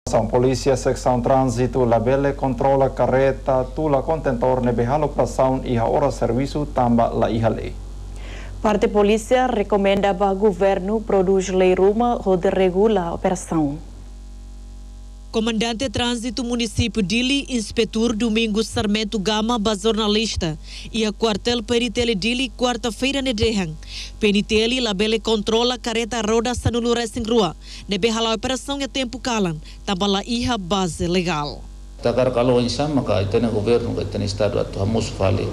A polícia secção trânsito labele controla carreta tula contentor nebe alocação e a hora serviço tamba la ihale. Parte polícia recomenda para o governo produz lei ruma onde regula a operação. Comandante de Trânsito Município Dili, Inspetor Domingos Sarmento Gama, jornalista, e a quartel Peritele Dili, quarta-feira nedehang. Penitele labele controla carreta roda sanulu racing rua. Nebe hala operação e tempo calan, tambala iha base legal. Tagar kalau insama ka itana governo ka itana estado atu hamos fale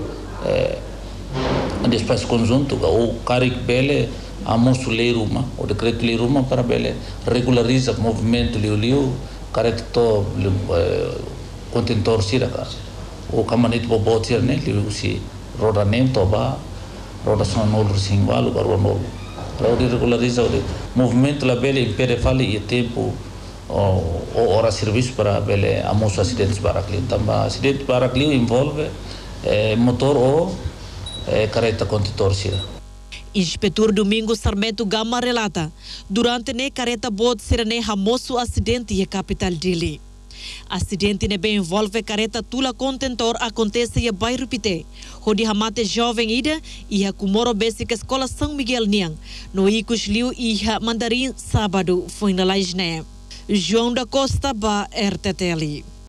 espaço conjunto ka o carik bele amos lei ruma, o decreto lei ruma para bele regulariza o movimento liu careta to contentor siraka o kamanit bo botir ne liu si roda nem toba roda são nolo singalo para o nolo para regulariza o movimento la bele impere fale e tempo hora serviço para bele amos acidentes barakli tamba acidente barakli envolve motor ou careta contentor sira. Inspetor Domingos Sarmento Gama relata, durante ne careta bot sirane hamoso acidente e capital Dili. Acidente ne bem envolve careta tula contentor acontece e bairro Pité, onde hamate jovem ida e a Kumoro Basic Escola São Miguel Niang, no Icos Liu e a Mandarim sábado foi na Laisné. João da Costa ba RTTL.